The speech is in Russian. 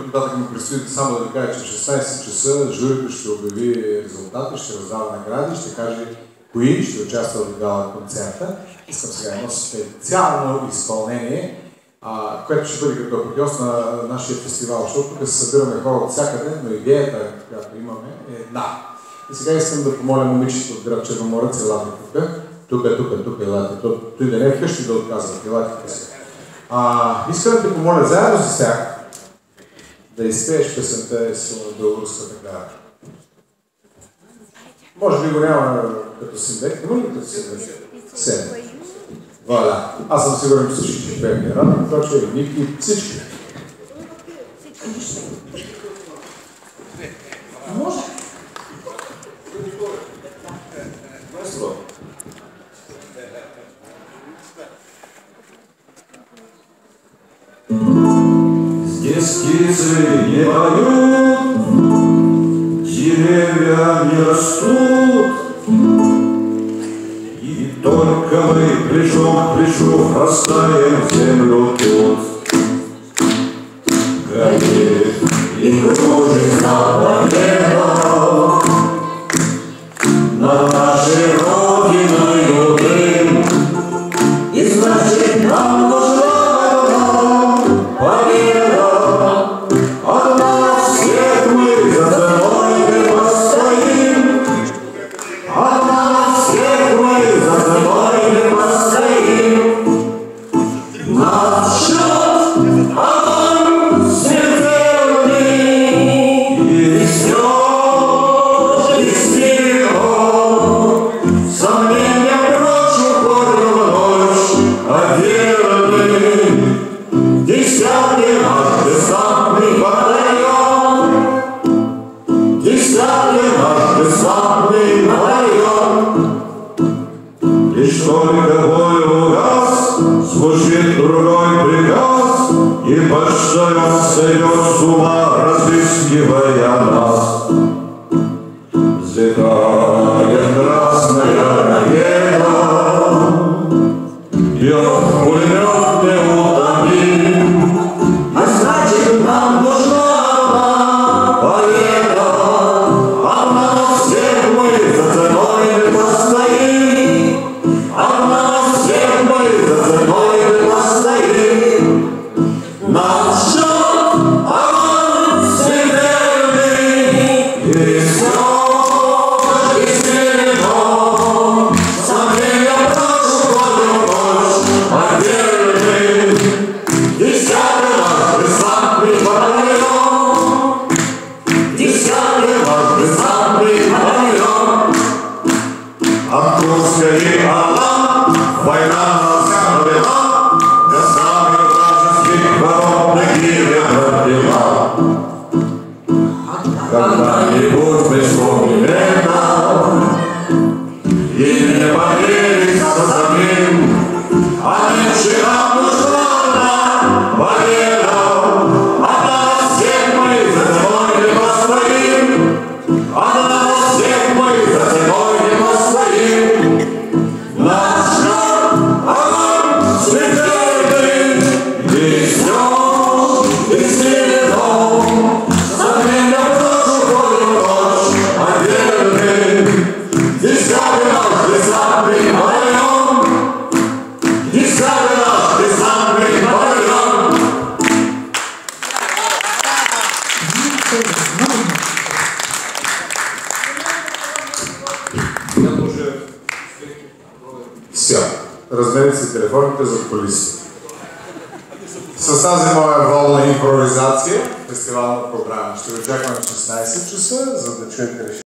нататък ми предстои само да ви кажа, че в 16 часа журито ще обяви резултати, ще раздава награди, ще каже кои ще участват в гала концерта. Искам сега едно специално изпълнение, което ще бъде като апотеоз на нашия фестивал, защото тук се събираме хора от всякъде, но идеята, която имаме, е една. И сега искам да помоля момичето от град Черноморец, елате тук, елате. Той да не е вкъщи да отказват, елате тук сега. Искам да те помоля заедно с тях да изпееш песента силна българската гара. Може би го няма като Симбек, има ли като Симбек? Сем. Валя. Аз съм сигурен, че всички ще пеем ни рано, това че е Ники, всички. Може. Здесь птицы не поют, деревья не растут, и только мы плечом к плечу растаем землю тут. Горит и кружится планета над нашей родиной дым, и значит нам нужна победа. От нас всех мы за ценой не постоим, от нас всех мы за ценой не постоим. Наш счет огонь смертельный, и все без него. Сомнения прочь уходим в ночь, отдельный. Десятый наш десантный батальон, десятый наш десантный батальон. Лишь только бой угас, звучит другой приказ, и почтальон сойдет с ума, разыскивая нас. Взлетает красная ракета, бьет пулемет неутомим, а значит нам нужна победа. От нас всех мы за ценой не постоим, от нас всех мы за ценой не постоим. Наш счет огонь смертельный, и все без него. Сомнения прочь уходим в ночь, отдельный. Десятый наш десантный батальон, десятый наш десантный батальон. От Курска и Орла война нас довела, до самых вражеских ворот ноги пробила. Когда-нибудь мы вспомним это и не поделимся самим, а меньше нам нужна победа. От нас всех мы за ценой не постоим, от нас всех мы за ценой не постоим. Наш счет огонь смертельный, и все без него. Сомнения прочь уходим в ночь, отдельный. Десятый наш десантный батальон, десятый наш десантный батальон. Все. Разменят се телефоните за полиция. С тази моя волна импровизация, фестивална програма ще очаквам в 16 часа, за да чуете решение.